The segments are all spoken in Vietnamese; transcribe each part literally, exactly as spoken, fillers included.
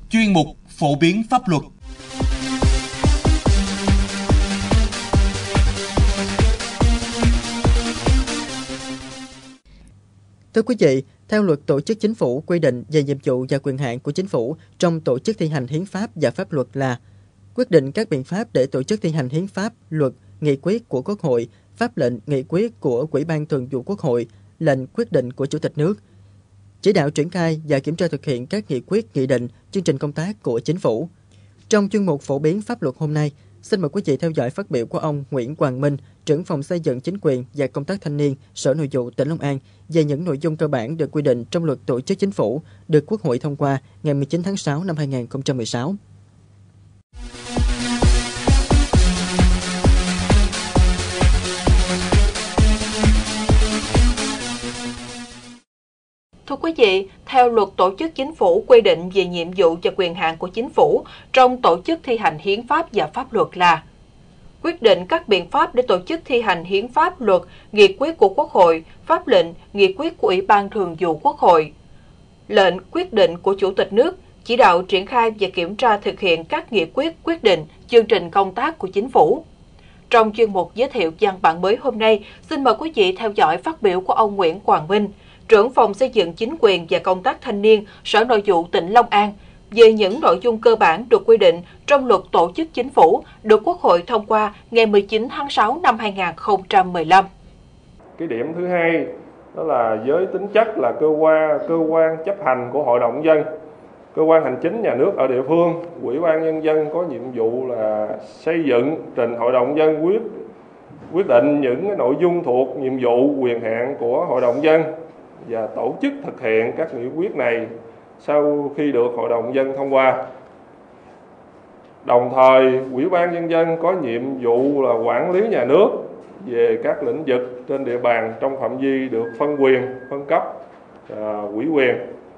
chuyên mục phổ biến pháp luật. Thưa quý vị, theo Luật Tổ chức Chính phủ quy định về nhiệm vụ và quyền hạn của Chính phủ trong tổ chức thi hành hiến pháp và pháp luật là quyết định các biện pháp để tổ chức thi hành hiến pháp, luật, nghị quyết của Quốc hội, pháp lệnh, nghị quyết của Ủy ban Thường vụ Quốc hội, lệnh quyết định của Chủ tịch nước, chỉ đạo triển khai và kiểm tra thực hiện các nghị quyết, nghị định, chương trình công tác của Chính phủ. Trong chuyên mục phổ biến pháp luật hôm nay, xin mời quý vị theo dõi phát biểu của ông Nguyễn Quang Minh, trưởng phòng xây dựng chính quyền và công tác thanh niên, Sở Nội vụ tỉnh Long An về những nội dung cơ bản được quy định trong Luật Tổ chức Chính phủ được Quốc hội thông qua ngày mười chín tháng sáu năm hai nghìn không trăm mười sáu. Thưa quý vị, theo Luật Tổ chức Chính phủ quy định về nhiệm vụ và quyền hạn của Chính phủ trong tổ chức thi hành hiến pháp và pháp luật là quyết định các biện pháp để tổ chức thi hành hiến pháp, luật, nghị quyết của Quốc hội, pháp lệnh, nghị quyết của Ủy ban Thường vụ Quốc hội, lệnh, quyết định của Chủ tịch nước, chỉ đạo triển khai và kiểm tra thực hiện các nghị quyết, quyết định, chương trình công tác của Chính phủ. Trong chuyên mục giới thiệu văn bản mới hôm nay, xin mời quý vị theo dõi phát biểu của ông Nguyễn Quang Minh, trưởng phòng xây dựng chính quyền và công tác thanh niên, Sở Nội vụ tỉnh Long An về những nội dung cơ bản được quy định trong Luật Tổ chức Chính phủ được Quốc hội thông qua ngày mười chín tháng sáu năm hai nghìn không trăm mười lăm. Cái điểm thứ hai đó là với tính chất là cơ quan cơ quan chấp hành của Hội đồng Nhân dân, cơ quan hành chính nhà nước ở địa phương. Ủy ban Nhân dân có nhiệm vụ là xây dựng trình Hội đồng Nhân dân quyết quyết định những cái nội dung thuộc nhiệm vụ quyền hạn của Hội đồng Nhân dân và tổ chức thực hiện các nghị quyết này sau khi được Hội đồng Nhân dân thông qua. Đồng thời, Ủy ban Nhân dân có nhiệm vụ là quản lý nhà nước về các lĩnh vực trên địa bàn trong phạm vi được phân quyền, phân cấp, à, ủy quyền.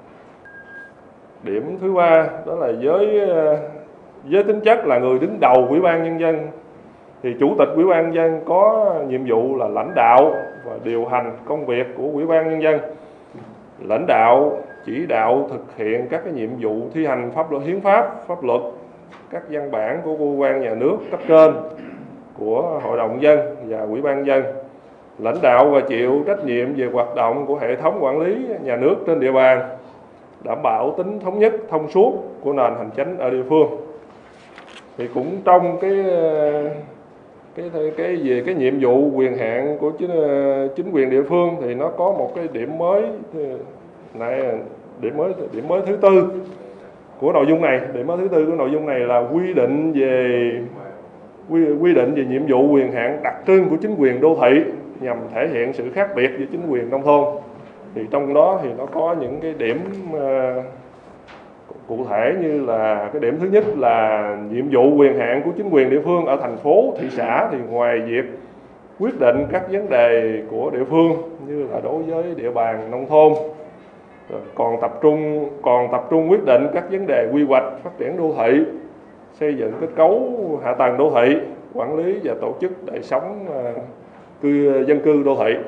Điểm thứ ba đó là với với tính chất là người đứng đầu Ủy ban Nhân dân thì Chủ tịch Ủy ban Nhân dân có nhiệm vụ là lãnh đạo và điều hành công việc của Ủy ban Nhân dân, lãnh đạo chỉ đạo thực hiện các cái nhiệm vụ thi hành pháp luật, hiến pháp, pháp luật, các văn bản của cơ quan nhà nước cấp trên của Hội đồng Nhân dân và Ủy ban Nhân dân, lãnh đạo và chịu trách nhiệm về hoạt động của hệ thống quản lý nhà nước trên địa bàn, đảm bảo tính thống nhất, thông suốt của nền hành chính ở địa phương. Thì cũng trong cái cái cái về cái nhiệm vụ quyền hạn của chính, chính quyền địa phương thì nó có một cái điểm mới này, điểm mới điểm mới thứ tư của nội dung này. Điểm mới thứ tư của nội dung này là quy định về quy, quy định về nhiệm vụ quyền hạn đặc trưng của chính quyền đô thị nhằm thể hiện sự khác biệt với chính quyền nông thôn. Thì trong đó thì nó có những cái điểm uh, cụ thể như là cái điểm thứ nhất là nhiệm vụ quyền hạn của chính quyền địa phương ở thành phố, thị xã thì ngoài việc quyết định các vấn đề của địa phương như là đối với địa bàn nông thôn, còn tập trung còn tập trung quyết định các vấn đề quy hoạch phát triển đô thị, xây dựng kết cấu hạ tầng đô thị, quản lý và tổ chức đời sống uh, cư dân cư đô thị.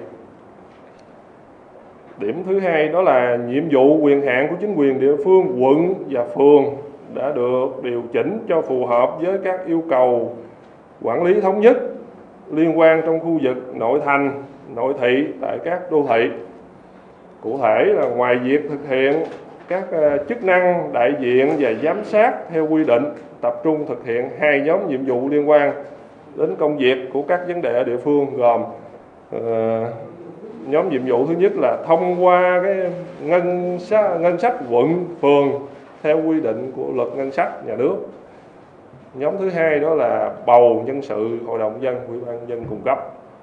Điểm thứ hai đó là nhiệm vụ quyền hạn của chính quyền địa phương, quận và phường đã được điều chỉnh cho phù hợp với các yêu cầu quản lý thống nhất liên quan trong khu vực nội thành, nội thị tại các đô thị. Cụ thể là ngoài việc thực hiện các chức năng đại diện và giám sát theo quy định, tập trung thực hiện hai nhóm nhiệm vụ liên quan đến công việc của các vấn đề ở địa phương gồm uh, nhóm nhiệm vụ thứ nhất là thông qua cái ngân sách, ngân sách quận, phường theo quy định của luật ngân sách nhà nước. Nhóm thứ hai đó là bầu nhân sự Hội đồng Nhân dân, Ủy ban Nhân dân cung cấp.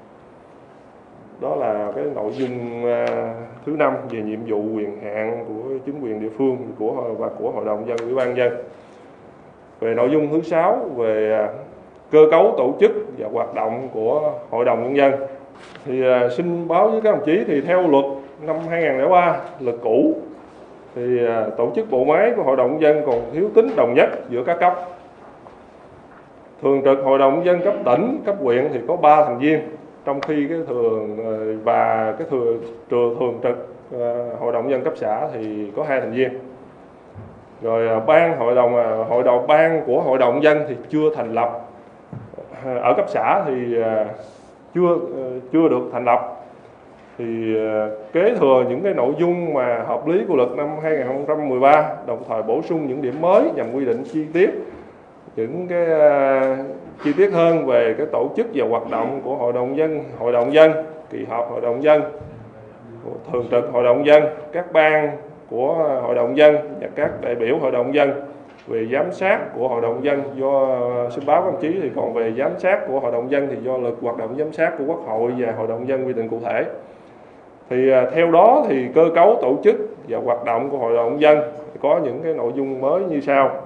Đó là cái nội dung uh, thứ năm về nhiệm vụ quyền hạn của chính quyền địa phương của và của Hội đồng Nhân dân, Ủy ban Nhân dân. Về nội dung thứ sáu về uh, cơ cấu tổ chức và hoạt động của Hội đồng Nhân dân thì uh, xin báo với các đồng chí thì theo luật năm hai nghìn không trăm lẻ ba, luật cũ thì uh, tổ chức bộ máy của Hội đồng Nhân dân còn thiếu tính đồng nhất giữa các cấp. Thường trực Hội đồng Nhân dân cấp tỉnh, cấp huyện thì có ba thành viên, trong khi cái thường và cái thường thường, thường trực uh, Hội đồng Nhân dân cấp xã thì có hai thành viên. Rồi ban hội đồng hội đồng ban của hội đồng dân thì chưa thành lập. Ở cấp xã thì chưa chưa được thành lập. Thì kế thừa những cái nội dung mà hợp lý của luật năm hai nghìn không trăm mười ba, đồng thời bổ sung những điểm mới nhằm quy định chi tiết những cái uh, chi tiết hơn về cái tổ chức và hoạt động của hội đồng dân, hội đồng dân, kỳ họp hội đồng dân, thường trực hội đồng dân, các ban của hội đồng dân và các đại biểu hội đồng dân. Về giám sát của hội đồng dân do xin báo các đồng chí thì còn về giám sát của hội đồng dân thì do luật hoạt động giám sát của Quốc hội và hội đồng dân quy định cụ thể. Thì uh, theo đó thì cơ cấu tổ chức và hoạt động của hội đồng dân có những cái nội dung mới như sau.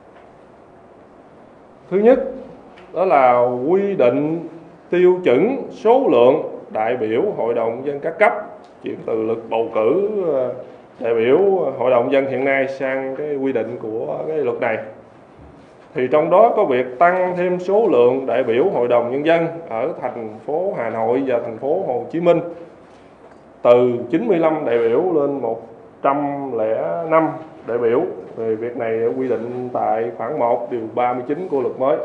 Thứ nhất, đó là quy định tiêu chuẩn số lượng đại biểu hội đồng dân các cấp, chuyển từ luật bầu cử đại biểu hội đồng dân hiện nay sang cái quy định của cái luật này. Thì trong đó có việc tăng thêm số lượng đại biểu hội đồng nhân dân ở thành phố Hà Nội và thành phố Hồ Chí Minh từ chín mươi lăm đại biểu lên một trăm lẻ năm đại biểu. Về việc này quy định tại khoản một điều ba mươi chín của luật mới.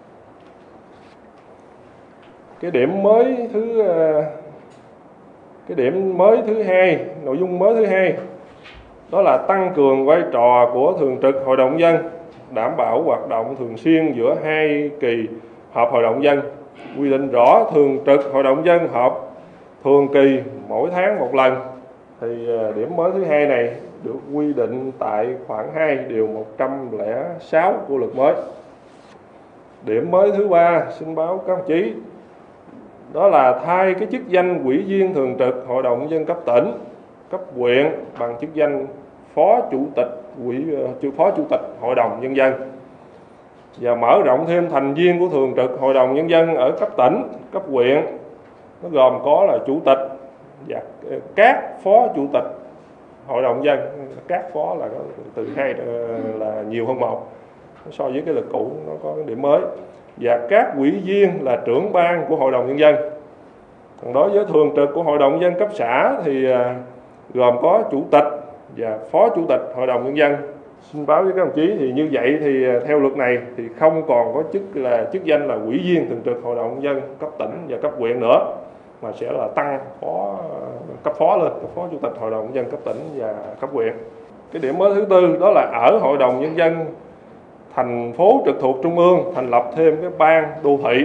Cái điểm mới thứ cái điểm mới thứ hai, nội dung mới thứ hai đó là tăng cường vai trò của thường trực hội đồng dân, đảm bảo hoạt động thường xuyên giữa hai kỳ họp hội đồng dân. Quy định rõ thường trực hội đồng dân họp thường kỳ mỗi tháng một lần. Thì điểm mới thứ hai này được quy định tại khoản hai điều một trăm lẻ sáu của luật mới. Điểm mới thứ ba xin báo các đồng chí đó là thay cái chức danh ủy viên thường trực hội đồng dân cấp tỉnh, cấp huyện bằng chức danh phó chủ tịch ủy phó chủ tịch hội đồng nhân dân, và mở rộng thêm thành viên của thường trực hội đồng nhân dân ở cấp tỉnh, cấp huyện. Nó gồm có là chủ tịch và các phó chủ tịch hội đồng dân. Các phó là có từ hai là nhiều hơn một so với cái luật cũ, nó có cái điểm mới. Và các ủy viên là trưởng ban của hội đồng nhân dân. Còn đối với thường trực của hội đồng nhân dân cấp xã thì gồm có chủ tịch và phó chủ tịch hội đồng nhân dân. Xin báo với các đồng chí thì như vậy thì theo luật này thì không còn có chức là chức danh là ủy viên thường trực hội đồng nhân dân cấp tỉnh và cấp huyện nữa, mà sẽ là tăng phó cấp phó lên, cấp phó chủ tịch hội đồng nhân dân cấp tỉnh và cấp huyện. Cái điểm mới thứ tư đó là ở hội đồng nhân dân thành phố trực thuộc trung ương thành lập thêm cái ban đô thị.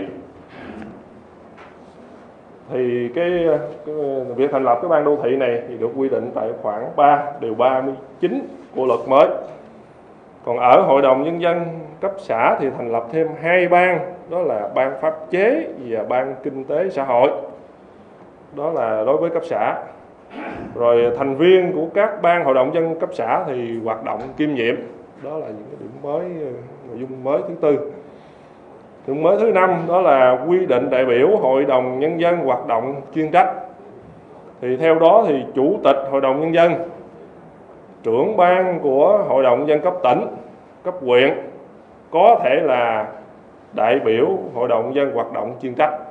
Thì cái, cái việc thành lập cái ban đô thị này thì được quy định tại khoản ba điều ba mươi chín của luật mới. Còn ở hội đồng nhân dân cấp xã thì thành lập thêm hai ban, đó là ban pháp chế và ban kinh tế xã hội. Đó là đối với cấp xã. Rồi thành viên của các ban hội đồng dân cấp xã thì hoạt động kiêm nhiệm. Đó là những cái điểm mới, nội dung mới thứ tư. Nội dung mới thứ năm đó là quy định đại biểu hội đồng nhân dân hoạt động chuyên trách. Thì theo đó thì chủ tịch hội đồng nhân dân, trưởng ban của hội đồng nhân dân cấp tỉnh, cấp huyện có thể là đại biểu hội đồng nhân dân hoạt động chuyên trách.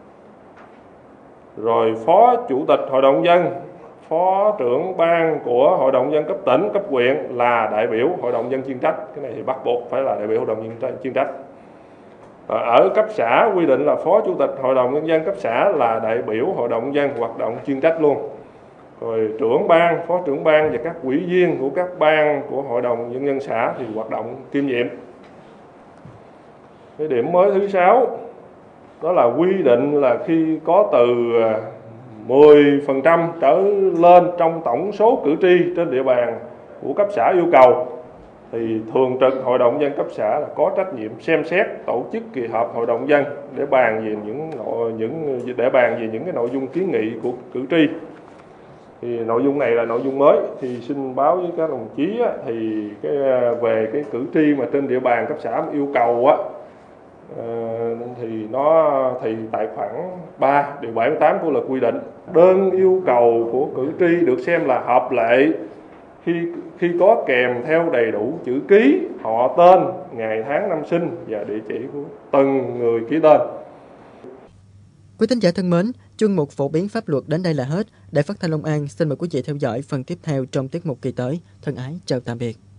Rồi phó chủ tịch hội đồng nhân dân, phó trưởng ban của hội đồng nhân dân cấp tỉnh, cấp huyện là đại biểu hội đồng nhân dân chuyên trách. Cái này thì bắt buộc phải là đại biểu hội đồng nhân dân chuyên trách. Và ở cấp xã quy định là phó chủ tịch hội đồng nhân dân cấp xã là đại biểu hội đồng nhân dân hoạt động chuyên trách luôn. Rồi trưởng ban, phó trưởng ban và các ủy viên của các ban của hội đồng nhân dân xã thì hoạt động kiêm nhiệm. Cái điểm mới thứ sáu đó là quy định là khi có từ mười phần trăm trở lên trong tổng số cử tri trên địa bàn của cấp xã yêu cầu thì thường trực hội đồng dân cấp xã là có trách nhiệm xem xét tổ chức kỳ họp hội đồng dân để bàn về những nội những để bàn về những cái nội dung kiến nghị của cử tri. Thì nội dung này là nội dung mới, thì xin báo với các đồng chí á, thì cái về cái cử tri mà trên địa bàn cấp xã yêu cầu á, thì nó thì tại khoản ba điều bảy mươi tám của luật quy định đơn yêu cầu của cử tri được xem là hợp lệ khi khi có kèm theo đầy đủ chữ ký, họ tên, ngày tháng năm sinh và địa chỉ của từng người ký tên. Quý thính giả thân mến, chuyên mục phổ biến pháp luật đến đây là hết. Đài Phát thanh Long An xin mời quý vị theo dõi phần tiếp theo trong tiết mục kỳ tới. Thân ái chào tạm biệt.